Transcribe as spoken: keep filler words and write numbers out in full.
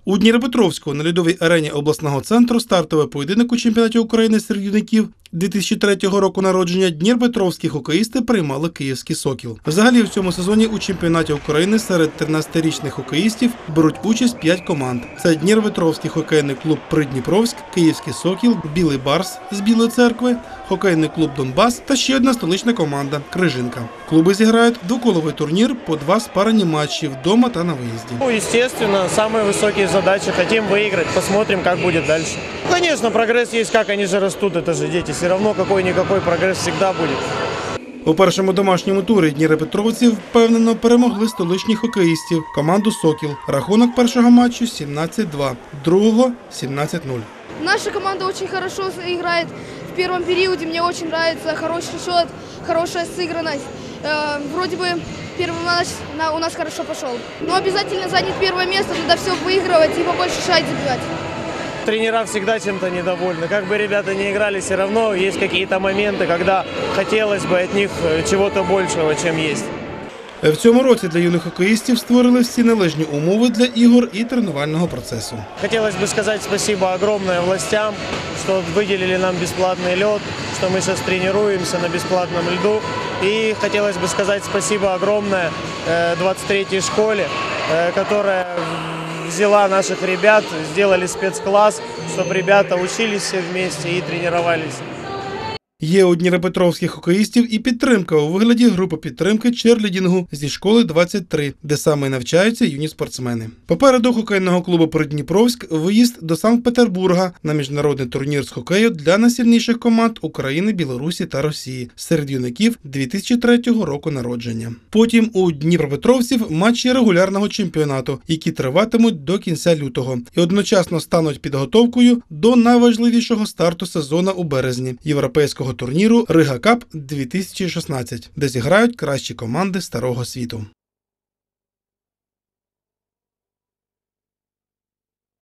У Дніпропетровську на льодовій арені обласного центру стартовий поєдинок у чемпіонаті України серед юнаків дві тисячі третього року народження дніпропетровські хокеїсти приймали київський «Сокіл». Взагалі в цьому сезоні у чемпіонаті України серед тринадцятирічних хокеїстів беруть участь п'ять команд. Це Дніпропетровський хокейний клуб «Придніпровськ», Київський «Сокіл», Білий Барс з Білої Церкви, хокейний клуб «Донбас» та ще одна столична команда «Крижинка». Клуби зіграють двоколовий турнір по два спарені матчі вдома та на виїзді. Ну, естественно, самые высокие задачи. Хотим выиграть, посмотрим, как будет дальше. Конечно, прогресс есть, как они же растут, это же дети. Все равно какой-никакой прогресс всегда будет. У першому домашньому турі дніпропетровці впевнено перемогли столичних хокеїстів команду «Сокіл». Рахунок першого матчу сімнадцять два, другого – сімнадцять нуль. Наша команда очень хорошо играет в первом периоде. Мне очень нравится хороший счет, хорошая сыгранность. Э, вроде бы первый матч у нас хорошо пошел. Но обязательно занять первое место, туда все выигрывать и побольше шайб забивать. Тренера всегда чем-то недовольны. Как бы ребята не играли, все равно есть какие-то моменты, когда хотелось бы от них чего-то большего, чем есть. В цьому році для юних хокеїстів створили всі належні умови для ігор і тренувального процесу. Хотелось бы сказать спасибо огромное властям, что выделили нам бесплатный лед, что мы сейчас тренируемся на бесплатном льду. И хотелось бы сказать спасибо огромное двадцать третьей школе, которая взяла наших ребят, сделали спецкласс, чтобы ребята учились все вместе и тренировались. Є у дніпропетровських хокеїстів і підтримка у вигляді групи підтримки черлідінгу зі школи двадцять три, де саме навчаються юні спортсмени. Попереду хокейного клубу «Придніпровськ» виїзд до Санкт-Петербурга на міжнародний турнір з хокею для найсильніших команд України, Білорусі та Росії серед юнаків дві тисячі третього року народження. Потім у дніпропетровців матчі регулярного чемпіонату, які триватимуть до кінця лютого і одночасно стануть підготовкою до найважливішого старту сезону у березні – європейського турніру «Рига Кап дві тисячі шістнадцять», де зіграють кращі команди Старого Світу.